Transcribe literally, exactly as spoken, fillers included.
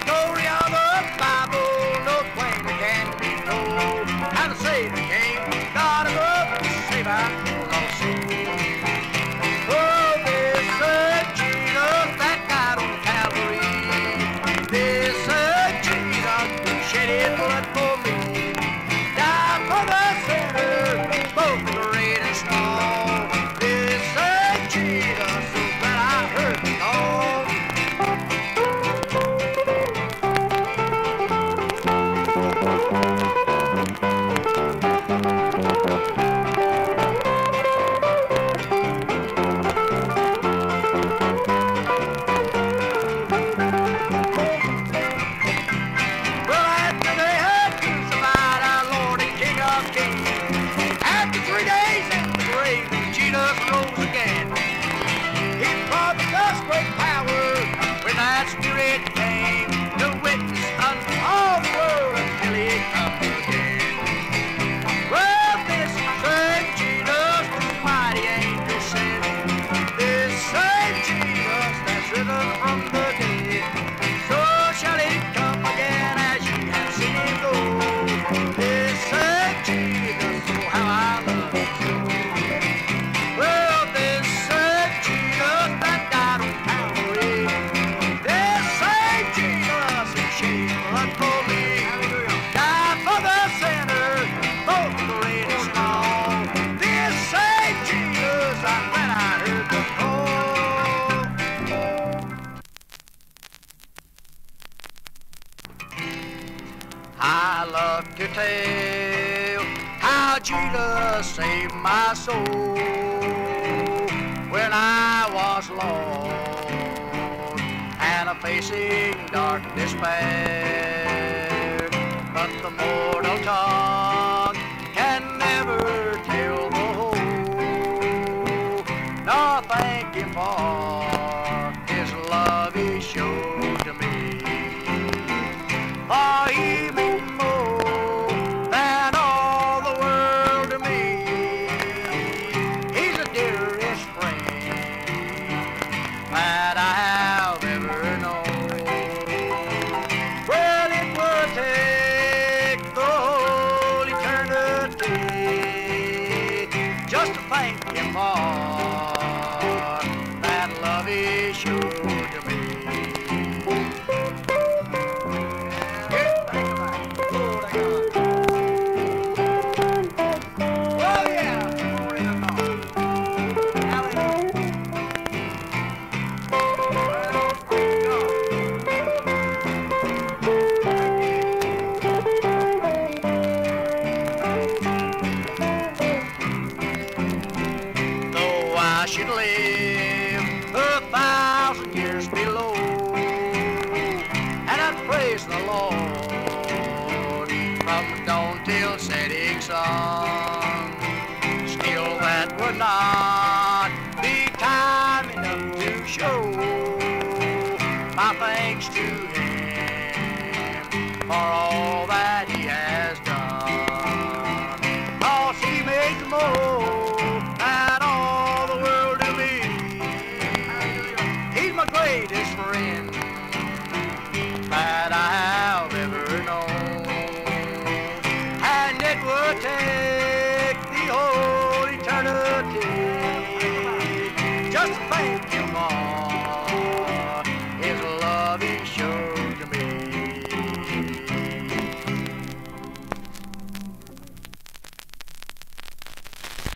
story of the Bible, no plainer can be told. How the Savior came, God above, to save our lost soul. Oh, this is Jesus that died on Calvary. This is Jesus who shed his blood for me. Died for the sinner, both great and small. This is Jesus, so glad I heard the call. Spirit came to witness unto all the world until he comes again. Well, this same Jesus, the mighty angel said, this same Jesus that's risen from the dead, so shall he come again as you have seen him go. This same Jesus, oh how I love him so. Well, this same Jesus that died on Calvary, I love to tell how Jesus saved my soul when I was lost and a facing dark despair. But the mortal tongue can never tell the whole, nor thank him for his love he showed to me. For he meant more than all the world to me. He's the dearest friend that I have ever known. Well, it would take the whole eternity just to thank him for that love he showed to me. I should live a thousand years below, and I'd praise the Lord from dawn till setting sun. Still that would not be time enough to show my thanks to